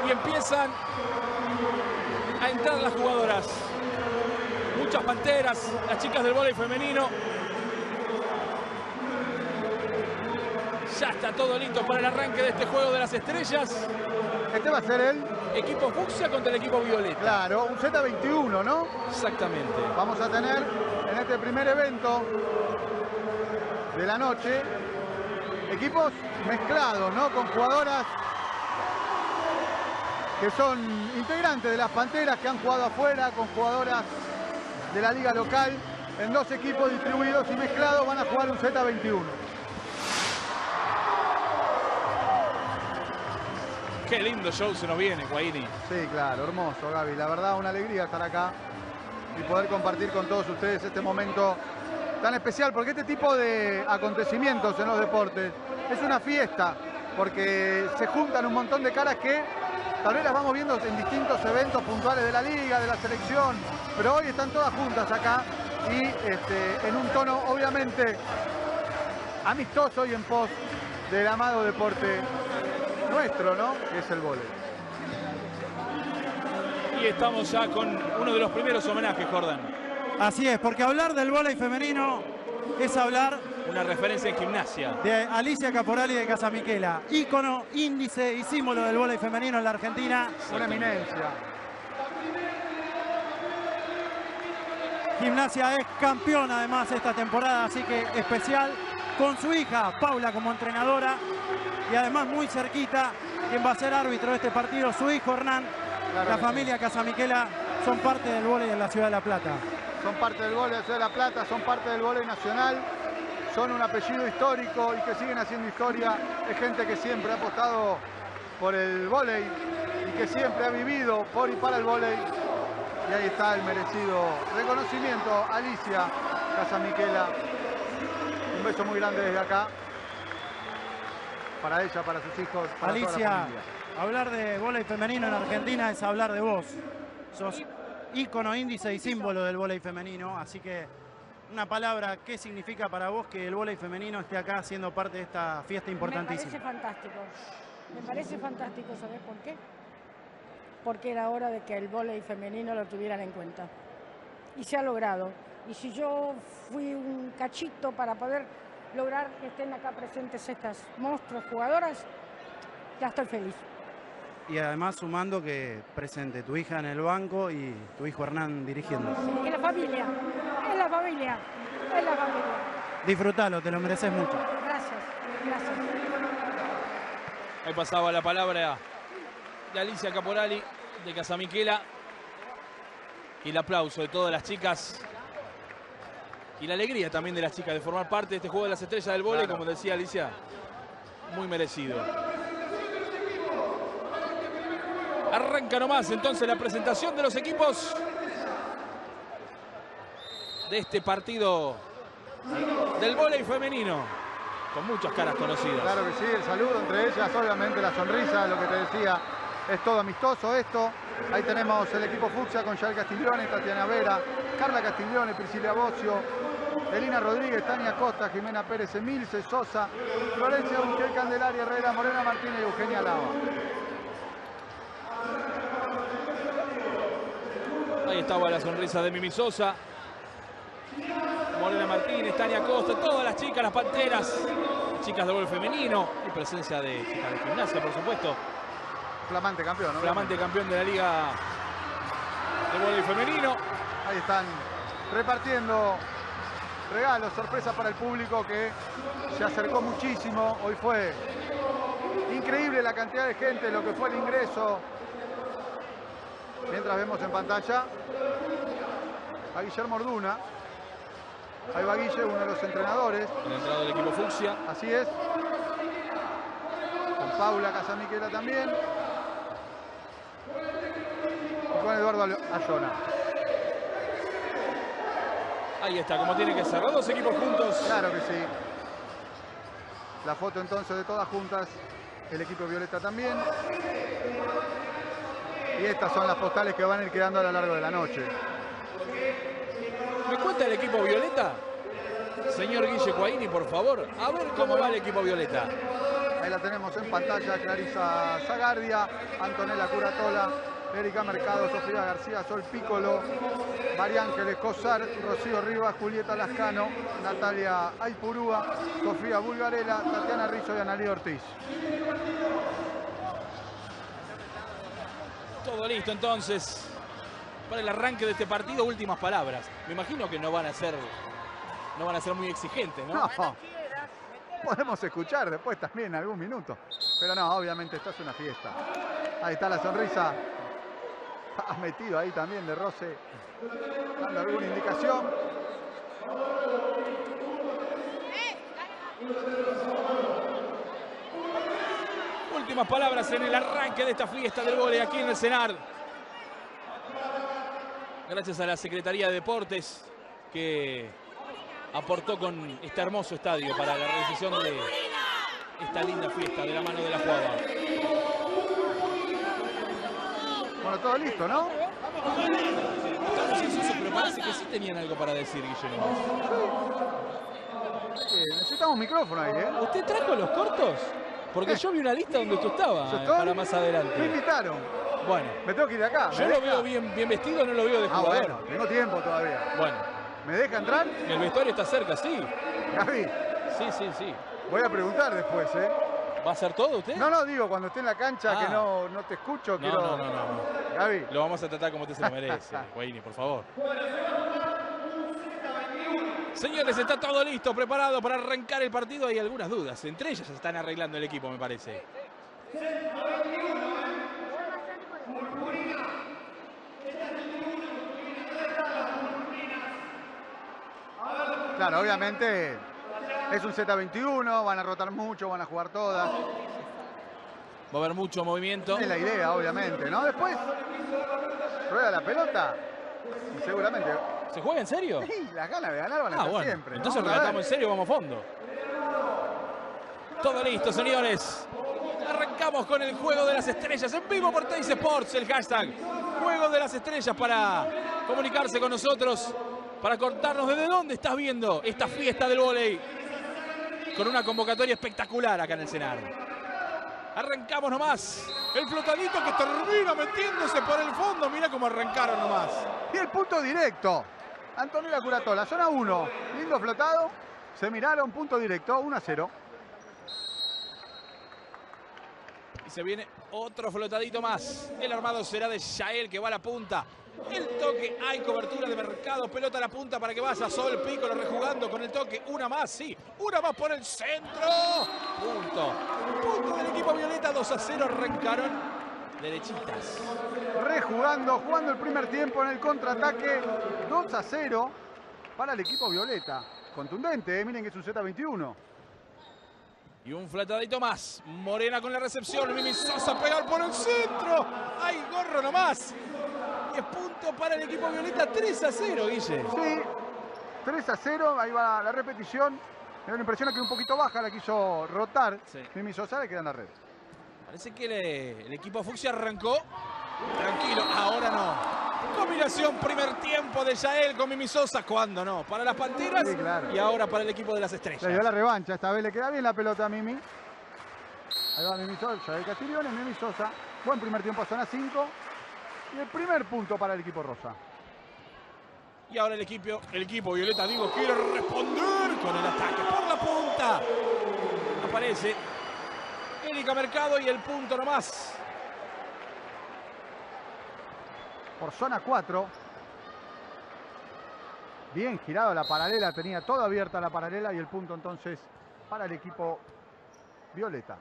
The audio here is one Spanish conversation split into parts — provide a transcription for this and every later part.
Y empiezan a entrar las jugadoras. Muchas panteras, las chicas del vóley femenino. Ya está todo listo para el arranque de este juego de las estrellas. Este va a ser el equipo fucsia contra el equipo violeta. Claro, un Z21, ¿no? Exactamente. Vamos a tener en este primer evento de la noche equipos mezclados, ¿no? Con jugadoras que son integrantes de las Panteras, que han jugado afuera, con jugadoras de la liga local, en dos equipos distribuidos y mezclados van a jugar un Z21. Qué lindo show se nos viene, Guaini. Sí, claro, hermoso, Gaby. La verdad, una alegría estar acá y poder compartir con todos ustedes este momento tan especial, porque este tipo de acontecimientos en los deportes es una fiesta, porque se juntan un montón de caras que tal vez las vamos viendo en distintos eventos puntuales de la liga, de la selección, pero hoy están todas juntas acá y en un tono obviamente amistoso y en pos del amado deporte nuestro, ¿no? Que es el vóley. Y estamos ya con uno de los primeros homenajes, Jordan. Así es, porque hablar del vóley femenino es hablar... Una referencia en gimnasia. De Alicia Caporali de Casamiquela, ícono, índice y símbolo del vóley femenino en la Argentina. Una eminencia. Gimnasia es campeona además esta temporada, así que especial, con su hija Paula como entrenadora y además muy cerquita, quien va a ser árbitro de este partido, su hijo Hernán. Claro, la familia Casamiquela son parte del vóley de la Ciudad de La Plata. Son parte del vóley de la Ciudad de La Plata, son parte del vóley nacional, son un apellido histórico y que siguen haciendo historia. Es gente que siempre ha apostado por el vóley y que siempre ha vivido por y para el vóley. Y ahí está el merecido reconocimiento, Alicia Casamiquela. Un beso muy grande desde acá. Para ella, para sus hijos, para Alicia, toda la familia. Hablar de vóley femenino en Argentina es hablar de vos. Sos ícono, índice y símbolo del vóley femenino, así que una palabra, ¿qué significa para vos que el vóley femenino esté acá siendo parte de esta fiesta importantísima? Me parece fantástico. Me parece fantástico, ¿sabés por qué? Porque era hora de que el vóley femenino lo tuvieran en cuenta. Y se ha logrado. Y si yo fui un cachito para poder lograr que estén acá presentes estas monstruos jugadoras, ya estoy feliz. Y además sumando que presente tu hija en el banco y tu hijo Hernán dirigiendo. Es la familia, es la familia, es la familia. Disfrutalo, te lo mereces mucho. Gracias, gracias. Ahí pasaba la palabra de Alicia Caporali de Casamiquela. Y el aplauso de todas las chicas. Y la alegría también de las chicas de formar parte de este juego de las estrellas del vóley, claro. Como decía Alicia, muy merecido. Arranca nomás entonces la presentación de los equipos de este partido del vóley femenino, con muchas caras conocidas. Claro que sí, el saludo entre ellas, obviamente la sonrisa, lo que te decía, es todo amistoso esto. Ahí tenemos el equipo fucsia con Yael Castiglione, Tatiana Vera, Carla Castiglione, Priscila Bocio, Elina Rodríguez, Tania Costa, Jimena Pérez, Emilce Sosa, Florencia Unquel, Candelaria Herrera, Morena Martínez y Eugenia Lava. Ahí estaba la sonrisa de Mimi Sosa, Morena Martínez, Tania Costa, todas las chicas, las panteras, chicas de vóley femenino y presencia de chicas de gimnasia, por supuesto. Flamante campeón, ¿no? Flamante campeón de la liga de vóley femenino. Ahí están repartiendo regalos, sorpresas para el público que se acercó muchísimo. Hoy fue increíble la cantidad de gente, lo que fue el ingreso. Mientras vemos en pantalla a Guillermo Orduna. Ahí va Guille, uno de los entrenadores. El entrenador del equipo fucsia. Así es. Con Paula Casamiquela también. Y con Eduardo Ayona. Ahí está, como tiene que ser. Los dos equipos juntos. Claro que sí. La foto entonces de todas juntas. El equipo violeta también. Y estas son las postales que van a ir quedando a lo largo de la noche. ¿Me cuenta el equipo violeta? Señor Guille Guaini, por favor. A ver cómo va el equipo violeta. Ahí la tenemos en pantalla, Clarisa Zagardia, Antonella Curatola, Erika Mercado, Sofía García, Sol Piccolo, María Ángeles Cosar, Rocío Rivas, Julieta Lascano, Natalia Aipurúa, Sofía Bulgarela, Tatiana Rizzo y Analí Ortiz. Todo listo entonces para el arranque de este partido. Últimas palabras. Me imagino que no van a ser muy exigentes, ¿no? No, podemos escuchar después también algún minuto. Pero no, obviamente esta es una fiesta. Ahí está la sonrisa. Ha metido ahí también de Rose, dando alguna indicación. Últimas palabras en el arranque de esta fiesta del vóley aquí en el CENAR. Gracias a la Secretaría de Deportes que aportó con este hermoso estadio para la realización de esta linda fiesta de la mano de la Juava. Bueno, todo listo, ¿no? Estamos ansiosos, pero parece que sí tenían algo para decir, Guillermo. Necesitamos micrófono ahí, ¿eh? ¿Usted trajo los cortos? Porque yo vi una lista donde tú estabas para más Me adelante. invitaron. Bueno, Me tengo que ir de acá. yo lo veo bien vestido, no lo veo de Ah, jugador. bueno, tengo tiempo todavía. Bueno, ¿Me deja entrar? el vestuario está cerca, sí. Gaby, Sí. voy a preguntar después, ¿eh? ¿Va a hacer todo usted? No, digo, cuando esté en la cancha Ah. que no te escucho, quiero... No. Gaby, Lo vamos a tratar como usted se lo merece, Guaini, por favor. Señores, está todo listo, preparado para arrancar el partido. Hay algunas dudas, entre ellas se están arreglando el equipo, me parece. claro, obviamente es un Z21, van a rotar mucho, van a jugar todas. Va a haber mucho movimiento. Es la idea, obviamente, ¿no? Después rueda la pelota y seguramente... ¿Se juega en serio? Sí, las ganas de ganar van a estar Bueno, siempre, ¿no? entonces Vamos a ver. relatamos en serio, vamos a fondo. Todo listo, señores. Arrancamos con el Juego de las Estrellas en vivo por Teis Sports. El hashtag Juego de las Estrellas para comunicarse con nosotros, para contarnos desde dónde estás viendo esta fiesta del vóley con una convocatoria espectacular acá en el CENAR. Arrancamos nomás. El flotadito que termina metiéndose por el fondo. Mira cómo arrancaron nomás. Y el punto directo. Antonella Curatola, zona 1. Lindo flotado. Se miraron, punto directo, 1-0. Y se viene otro flotadito más. El armado será de Yael, que va a la punta. El toque, hay cobertura de Mercado. Pelota a la punta para que vaya Sol Piccolo rejugando con el toque. Una más, sí. Una más por el centro. Punto del equipo violeta. 2-0 arrancaron derechitas. Jugando el primer tiempo en el contraataque. 2-0 para el equipo violeta. Contundente, miren que es un Z21. Y un flotadito más. Morena con la recepción. Mimi Sosa a pegar por el centro. ¡Ay, gorro nomás! Y es punto para el equipo violeta. 3-0, Guille. Sí, 3-0. Ahí va la repetición. Me da la impresión que un poquito baja, la quiso rotar. Sí. Mimi Sosa le queda en la red. Parece que el equipo Fucsia arrancó tranquilo. Ahora no. Combinación primer tiempo de Yael con Mimi Sosa. ¿Cuándo no? Para las Panteras. Sí, claro. Y ahora para el equipo de las Le dio Estrellas. la revancha, esta vez le queda bien la pelota a Mimi. Ahí va Mimi Sosa, Yael Castiglione, Mimi Sosa. Buen primer tiempo a zona 5. Y el primer punto para el equipo rosa. Y ahora el equipo violeta, digo, quiere responder con el ataque por la punta. Aparece Erika Mercado y el punto nomás. Por zona 4. Bien girado la paralela, tenía toda abierta la paralela y el punto entonces para el equipo violeta.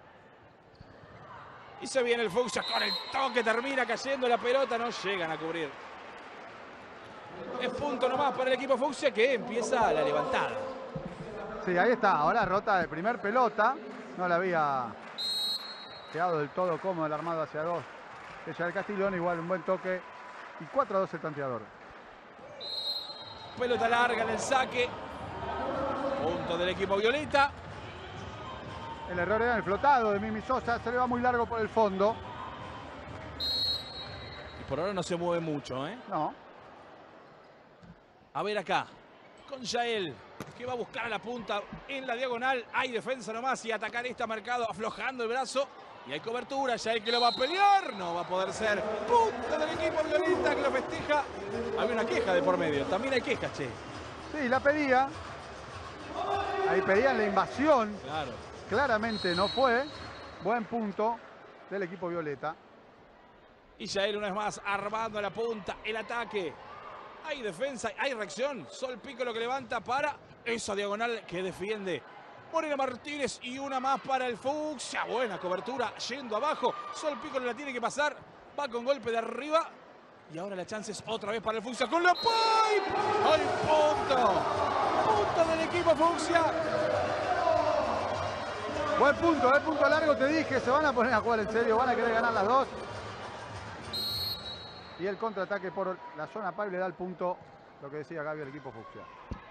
Y se viene el Fucsia con el toque, termina cayendo la pelota, no llegan a cubrir. Es punto nomás para el equipo Fucsia que empieza la levantada. Sí, ahí está, ahora rota de primer pelota. No la había quedado del todo cómodo el armado hacia 2. Ella del Castiglione, igual un buen toque. Y 4-2 el tanteador. Pelota larga en el saque. Punto del equipo violeta. El error era el flotado de Mimi Sosa. Se le va muy largo por el fondo. Y por ahora no se mueve mucho, ¿eh? No. A ver acá. Con Yael. que va a buscar a la punta en la diagonal. Hay defensa nomás y atacar está marcado aflojando el brazo. Y hay cobertura, ya el que lo va a pelear. No va a poder ser. Punta del equipo violeta que lo festeja. Había una queja de por medio. También hay quejas, che. Sí, la pedía. Ahí pedían la invasión. Claro. Claramente no fue. Buen punto del equipo violeta. Y Yael una vez más armando la punta, el ataque. Hay defensa, hay reacción. Sol Piccolo que levanta para esa diagonal que defiende Morena Martínez y una más para el Fucsia. Buena cobertura yendo abajo. Sol Piccolo la tiene que pasar. Va con golpe de arriba. Y ahora la chance es otra vez para el Fucsia con la pipe. ¡Hay punto! Punto del equipo Fucsia. Buen punto largo, te dije. Se van a poner a jugar en serio. Van a querer ganar las dos. Y el contraataque por la zona pipe le da el punto, lo que decía Gaby, el equipo Fucsia.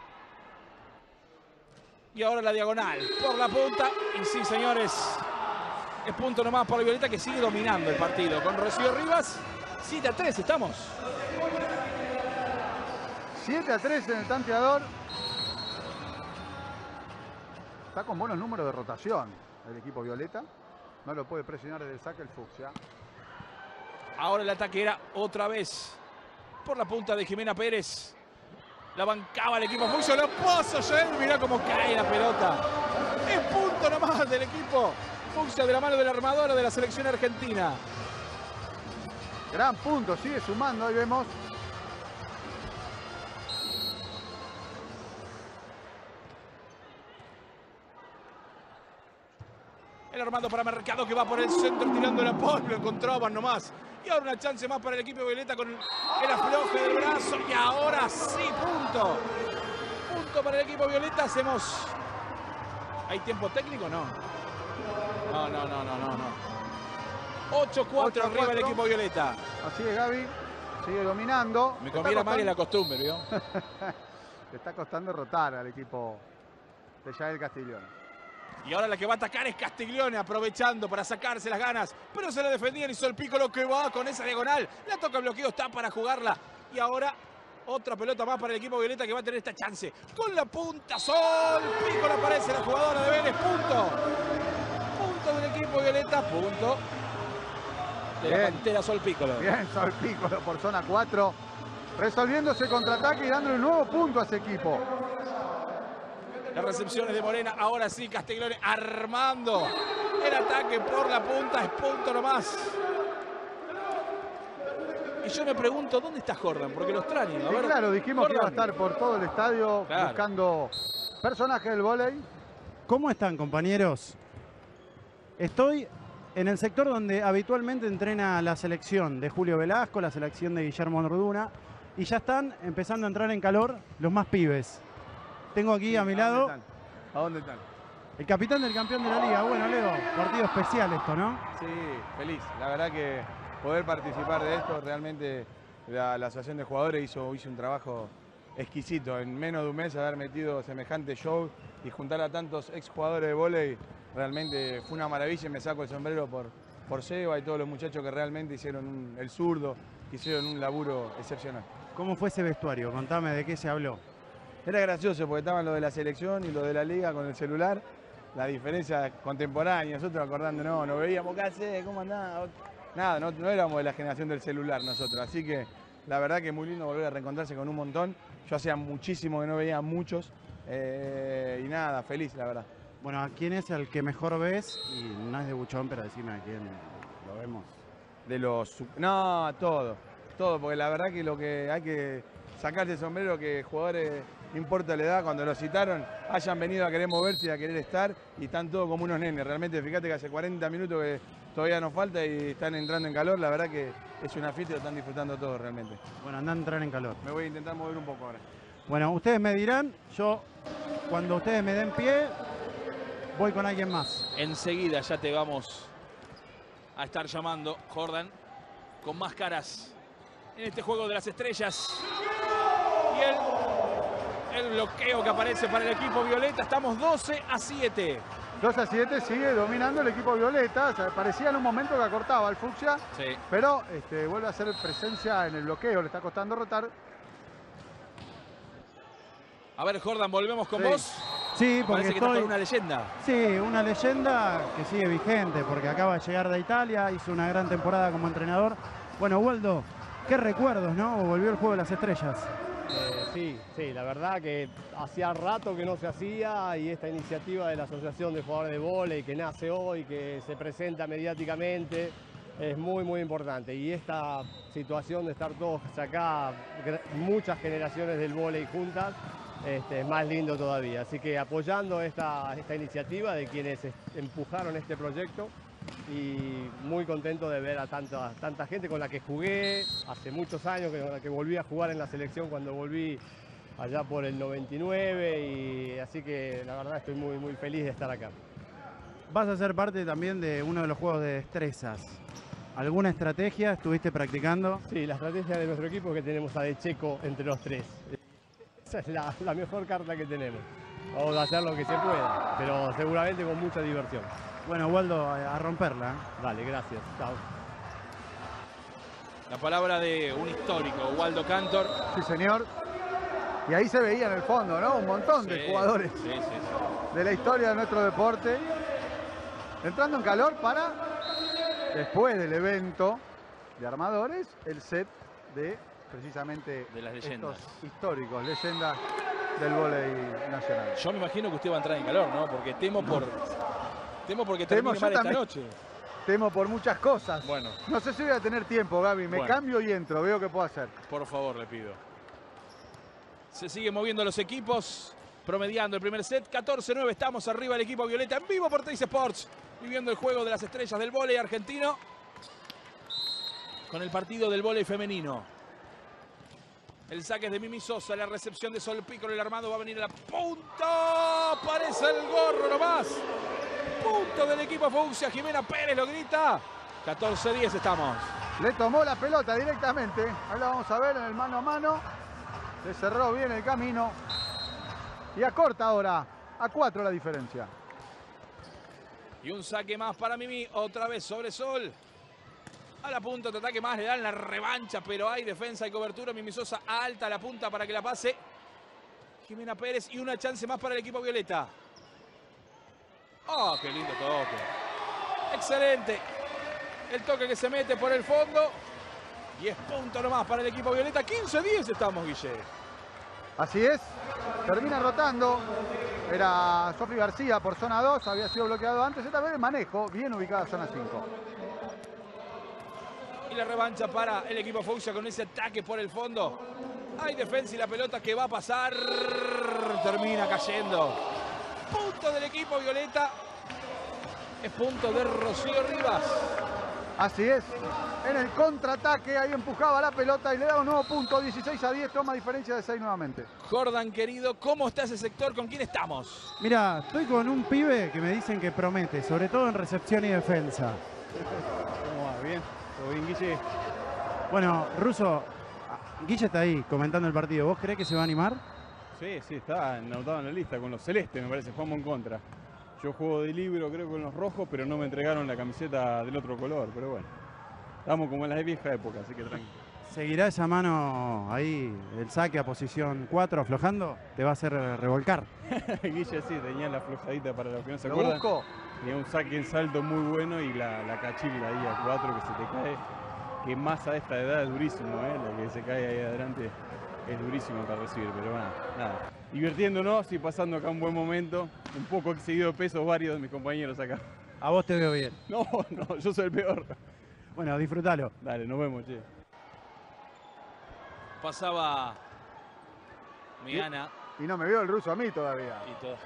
Y ahora la diagonal por la punta. Y sí, señores, es punto nomás para Violeta que sigue dominando el partido. Con Rocío Rivas, 7-3 estamos. 7-3 en el tanteador. Está con buenos números de rotación el equipo Violeta. No lo puede presionar desde el saque el Fucsia. Ahora el ataque era otra vez por la punta de Jimena Pérez. La bancaba el equipo Fucsia. Lo puso Yael. Mirá cómo cae la pelota. Es punto nomás del equipo Fucsia de la mano del armador de la selección argentina. Gran punto. Sigue sumando. Ahí vemos. El Armando para Mercado que va por el centro tirando la pole. Lo encontraban nomás. Y ahora una chance más para el equipo Violeta con el afloje del brazo. Y ahora sí, punto. Punto para el equipo Violeta. Hacemos... ¿Hay tiempo técnico? No. No. 8-4 arriba el equipo Violeta. Así es, Gaby. Sigue dominando. Me conviene más que la costumbre, ¿vio? Le está costando rotar al equipo de Yael Castiglione. Y ahora la que va a atacar es Castiglione, aprovechando para sacarse las ganas. Pero se la defendían y Sol Piccolo que va con esa diagonal. La toca el bloqueo, está para jugarla. Y ahora otra pelota más para el equipo Violeta que va a tener esta chance. Con la punta, Sol Piccolo aparece la jugadora de Vélez. Punto del equipo Violeta. Punto de la pantera Sol Piccolo. Bien, Sol Piccolo por zona 4. Resolviéndose el contraataque y dándole un nuevo punto a ese equipo. Las recepciones de Morena, ahora sí Castiglione armando el ataque por la punta, es punto nomás. Y yo me pregunto, ¿dónde está Jordan? Porque lo extraño. A ver, claro, dijimos Jordan, que iba a estar por todo el estadio buscando personajes del vóley. ¿Cómo están, compañeros? Estoy en el sector donde habitualmente entrena la selección de Julio Velasco, la selección de Guillermo Orduna, y ya están empezando a entrar en calor los más pibes. Tengo aquí a mi lado ¿A dónde están? el capitán del campeón de la liga. Bueno, Leo, partido especial esto, ¿no? Sí, feliz. La verdad que poder participar de esto, realmente la asociación de jugadores hizo un trabajo exquisito. En menos de un mes haber metido semejante show y juntar a tantos exjugadores de vóley, realmente fue una maravilla y me saco el sombrero por Seba y todos los muchachos que realmente hicieron el zurdo, que hicieron un laburo excepcional. ¿Cómo fue ese vestuario? Contame de qué se habló. Era gracioso porque estaban los de la selección y los de la liga con el celular. La diferencia contemporánea, nosotros acordando, no veíamos, ¿qué hacés? ¿Cómo andás? Nada, no éramos de la generación del celular nosotros. Así que la verdad que es muy lindo volver a reencontrarse con un montón. Yo hacía muchísimo que no veía a muchos. Y nada, feliz, la verdad. Bueno, ¿a quién es el que mejor ves? Y no es de Buchón, pero decime a quién lo vemos. De los... No, todo, porque la verdad que lo que hay que sacarse el sombrero que jugadores... No importa la edad, cuando los citaron, hayan venido a querer moverse y a querer estar y están todos como unos nenes. Realmente, fíjate que hace 40 minutos que todavía nos falta y están entrando en calor. La verdad que es una fiesta y lo están disfrutando todos realmente. Bueno, andan a entrar en calor. Me voy a intentar mover un poco ahora. Bueno, ustedes me dirán, yo cuando ustedes me den pie, voy con alguien más. Enseguida ya te vamos a estar llamando, Jordan, con más caras en este juego de las estrellas. Y el bloqueo que aparece para el equipo Violeta. Estamos 12-7. 2-7, sigue dominando el equipo Violeta. O sea, parecía en un momento que acortaba el Fucsia, Sí. pero vuelve a hacer presencia en el bloqueo. Le está costando rotar. A ver, Jordan, volvemos con vos. Sí, porque Parece que estás con una leyenda. Sí, una leyenda que sigue vigente porque acaba de llegar de Italia, hizo una gran temporada como entrenador. Bueno, Waldo, qué recuerdos, ¿no? Volvió el juego de las estrellas. Sí, la verdad que hacía rato que no se hacía y esta iniciativa de la Asociación de Jugadores de Vóley que nace hoy, que se presenta mediáticamente, es muy, muy importante. Y esta situación de estar todos acá, muchas generaciones del vóley juntas, es más lindo todavía. Así que apoyando esta iniciativa de quienes empujaron este proyecto y muy contento de ver a tanta gente con la que jugué hace muchos años, con la que volví a jugar en la selección cuando volví allá por el 99 y así que la verdad estoy muy, muy feliz de estar acá. Vas a ser parte también de uno de los juegos de destrezas. ¿Alguna estrategia estuviste practicando? Sí, la estrategia de nuestro equipo es que tenemos a De Checo entre los tres. Esa es la mejor carta que tenemos. Vamos a hacer lo que se pueda, pero seguramente con mucha diversión. Bueno, Waldo, a romperla. Vale, gracias. Chao. La palabra de un histórico, Waldo Kantor. Sí, señor. Y ahí se veía en el fondo, ¿no? Un montón de jugadores de la historia de nuestro deporte. Entrando en calor para, después del evento de armadores, el set de precisamente de las leyendas. Estos históricos, leyendas del vóley nacional. Yo me imagino que usted va a entrar en calor, ¿no? Porque temo porque termine mal esta noche. Temo por muchas cosas. Bueno. No sé si voy a tener tiempo, Gaby. Me cambio y entro. Veo qué puedo hacer. Por favor, le pido. Se siguen moviendo los equipos. Promediando el primer set. 14-9. Estamos arriba del equipo violeta. En vivo por Teis Sports. Viviendo el juego de las estrellas del vóley argentino. Con el partido del vóley femenino. El saque es de Mimi Sosa, la recepción de Sol Piccolo, el armado va a venir a la punta. Aparece el gorro nomás. Punto del equipo Fucsia, Jimena Pérez lo grita. 14-10 estamos. Le tomó la pelota directamente. Ahí la vamos a ver en el mano a mano. Le cerró bien el camino. Y acorta ahora. A 4 la diferencia. Y un saque más para Mimi. Otra vez sobre Sol. A la punta, otro ataque más, le dan la revancha, pero hay defensa y cobertura. Mimi Sosa alta a la punta para que la pase Jimena Pérez y una chance más para el equipo violeta. ¡Oh, qué lindo toque! ¡Excelente! El toque que se mete por el fondo. Y es punto nomás para el equipo violeta. 15-10 estamos, Guille. Así es. Termina rotando. Era Sofi García por zona 2. Había sido bloqueado antes. Esta vez el manejo. Bien ubicada zona 5. Y la revancha para el equipo Fucsia con ese ataque por el fondo. Hay defensa y la pelota que va a pasar. Termina cayendo. Punto del equipo violeta. Es punto de Rocío Rivas. Así es. En el contraataque ahí empujaba la pelota y le da un nuevo punto. 16-10. Toma diferencia de 6 nuevamente. Jordan, querido, ¿cómo está ese sector? ¿Con quién estamos? Mira, estoy con un pibe que me dicen que promete, sobre todo en recepción y defensa. ¿Cómo va? ¿Bien? ¿Todo bien, Guille? Bueno, Russo, Guille está ahí comentando el partido. ¿Vos creés que se va a animar? Sí, está anotado en la lista con los celestes, me parece, jugamos en contra. Yo juego de libro, creo, con los rojos, pero no me entregaron la camiseta del otro color, pero bueno. Estamos como en la vieja época, así que tranquilo. ¿Seguirá esa mano ahí, el saque a posición 4 aflojando? ¿Te va a hacer revolcar? Guille sí, tenía la aflojadita para los que no se ¿Lo acuerdan. busco? Tenía un saque en salto muy bueno y la cachila ahí a 4 que se te cae. Que más a esta edad es durísimo, la que se cae ahí adelante es durísimo para recibir, pero bueno, nada. Divirtiéndonos y pasando acá un buen momento. Un poco excedido de peso varios de mis compañeros acá. A vos te veo bien. No, yo soy el peor. Bueno, disfrútalo. Dale, nos vemos, che. Pasaba Miana. Y no me vio el ruso a mí todavía. Y todo.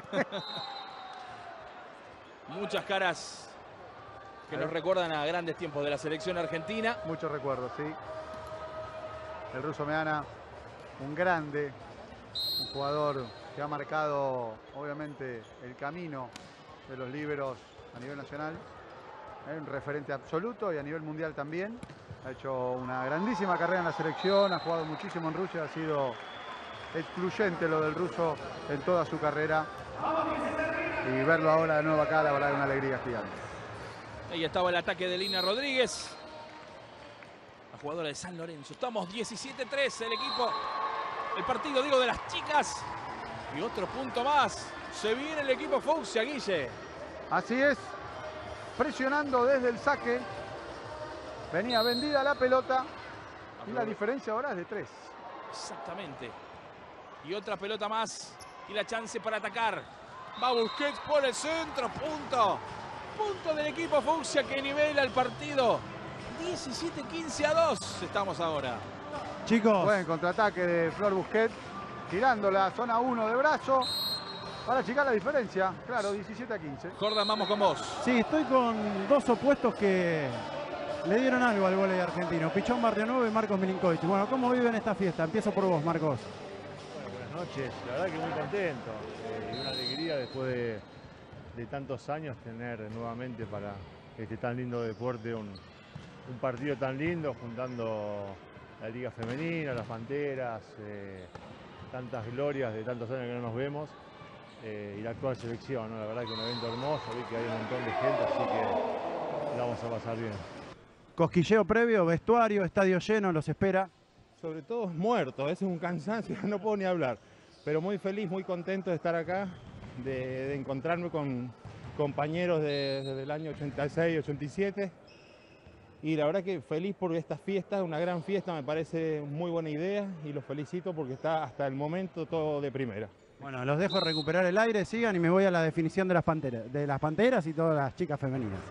Muchas caras que nos recuerdan a grandes tiempos de la selección argentina. Muchos recuerdos, sí. El ruso Meana, un grande, un jugador que ha marcado, obviamente, el camino de los líberos a nivel nacional. Un referente absoluto y a nivel mundial también. Ha hecho una grandísima carrera en la selección, ha jugado muchísimo en Rusia, ha sido excluyente lo del ruso en toda su carrera. Y verlo ahora de nuevo acá, la verdad, es una alegría gigante. Ahí estaba el ataque de Lina Rodríguez, la jugadora de San Lorenzo. Estamos 17-13, el equipo el partido, digo, de las chicas. Y otro punto más. Se viene el equipo Fucsia, Guille. Así es. Presionando desde el saque. Venía vendida la pelota. Y la diferencia ahora es de 3. Exactamente. Y otra pelota más. Y la chance para atacar. Va Busquets por el centro. Punto. Punto del equipo Fucsia que nivela el partido. 17-15-2 estamos ahora. Chicos. Buen contraataque de Flor Busquets. Girando la zona 1 de brazo. Para achicar la diferencia. Claro, 17-15. Jordan, vamos con vos. Sí, estoy con dos opuestos que le dieron algo al vóley argentino. Pichón Barrionuevo y Marcos Milinkovic. Bueno, ¿cómo viven esta fiesta? Empiezo por vos, Marcos. Bueno, buenas noches. La verdad que muy contento. Y una alegría después de tantos años tener nuevamente para este tan lindo deporte un partido tan lindo, juntando la Liga Femenina, las Panteras, tantas glorias de tantos años que no nos vemos. Y la actual selección, ¿no? La verdad que un evento hermoso, vi que hay un montón de gente, así que la vamos a pasar bien. Cosquilleo previo, vestuario, estadio lleno, los espera. Sobre todo muerto, ese es un cansancio, no puedo ni hablar. Pero muy feliz, muy contento de estar acá, de encontrarme con compañeros desde el año 86, 87. Y la verdad que feliz por esta fiesta, una gran fiesta, me parece muy buena idea y los felicito porque está hasta el momento todo de primera. Bueno, los dejo recuperar el aire, sigan y me voy a la definición de las panteras y todas las chicas femeninas.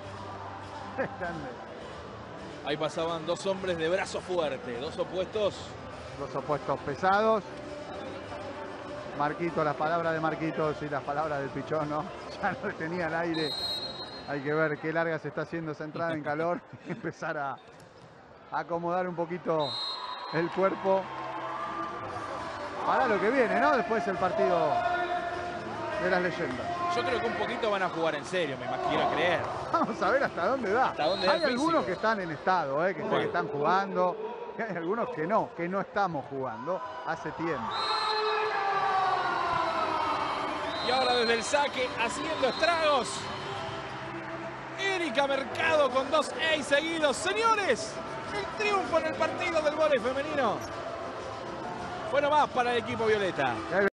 Ahí pasaban dos hombres de brazo fuerte, dos opuestos. Dos opuestos pesados. Marquito, las palabras de Marquitos y las palabras del Pichón, ¿no? Ya no tenía el aire. Hay que ver qué larga se está haciendo esa entrada en calor. Empezar a acomodar un poquito el cuerpo. Para lo que viene, ¿no? Después el partido de las leyendas. Yo creo que un poquito van a jugar en serio, me quiero creer. Vamos a ver hasta dónde da. Hasta dónde da hay el algunos físico. que están en estado, que sé que están jugando. Y hay algunos que no estamos jugando hace tiempo. Y ahora desde el saque, haciendo estragos. Erika Mercado con 2 ace seguidos. Señores, el triunfo en el partido del vóley femenino. Fue nomás para el equipo violeta.